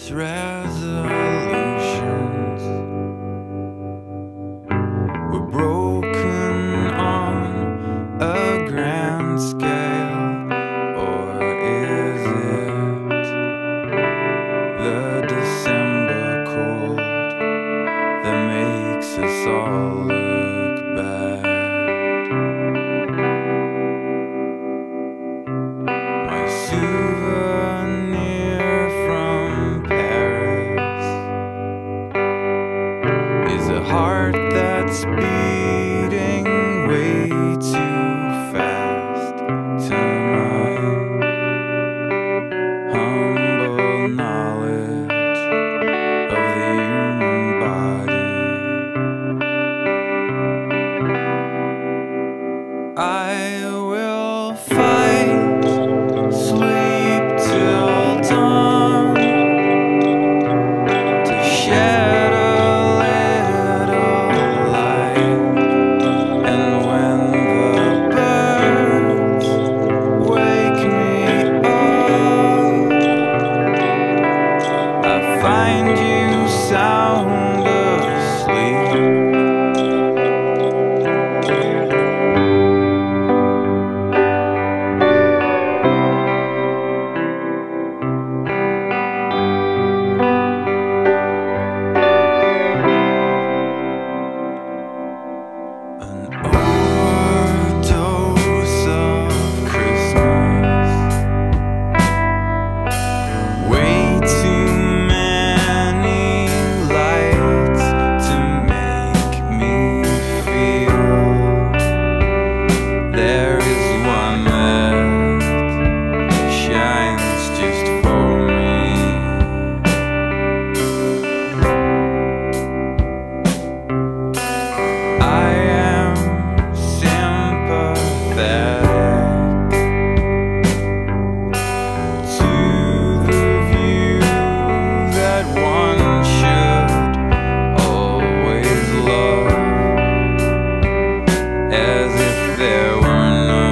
false resolutions were broken on a grand scale, or is it the December cold that makes us all look bad? My souvenir from Paris is a heart that's beating way too fast to my humble knowledge of the human body. I will fight, sleep till dawn, to shed a little light. And when the birds wake me up, I find you sound asleep. An overdose of Christmas, way too many lights to make me feel there is one that shines just for me. I am sympathetic to the view that one should always love, as if there were no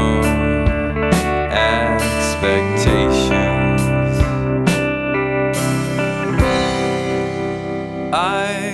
expectations. I